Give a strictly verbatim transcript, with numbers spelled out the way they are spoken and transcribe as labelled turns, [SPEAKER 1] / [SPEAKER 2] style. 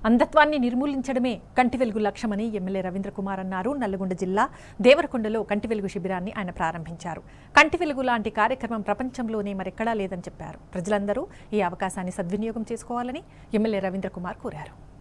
[SPEAKER 1] అంధత్వాన్ని నిర్మూలించడమే కంటి వెలుగు లక్ష్యమని ఎమ్మెల్యే రవీంద్ర కుమార్ అన్నారు. నల్లగొండ జిల్లా దేవరకొండలో కంటి వెలుగు శిబిరాన్ని ఆయన ప్రారంభించారు. కంటి వెలుగు లాంటి కార్యక్రమం ప్రపంచంలోనే మరెక్కడా లేదని చెప్పారు. ప్రజలందరూ ఈ అవకాశాన్ని సద్వినియోగం చేసుకోవాలని ఎమ్మెల్యే రవీంద్ర కుమార్ కోరారు.